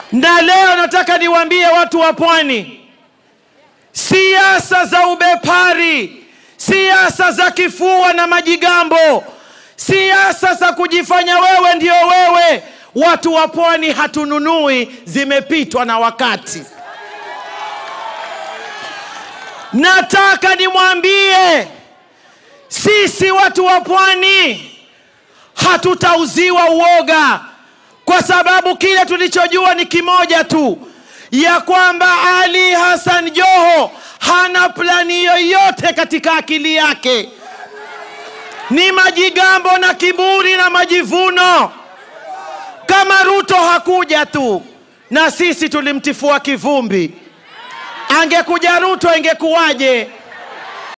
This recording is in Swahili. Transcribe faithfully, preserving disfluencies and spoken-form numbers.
Na leo nataka niwaambie watu wa Pwani, siasa za ubepari, siasa za kifua na majigambo, siasa za kujifanya wewe ndio wewe, watu wa Pwani hatununui, zimepitwa na wakati. Nataka nimwambie, sisi watu wa Pwani hatutauziwa uoga, kwa sababu kile tulichojua ni kimoja tu, ya kwamba Ali Hassan Joho hana plani yoyote katika akili yake. Ni majigambo na kiburi na majivuno. Kama Ruto hakuja tu na sisi tulimtifua kivumbi, angekuja Ruto ingekuwaje?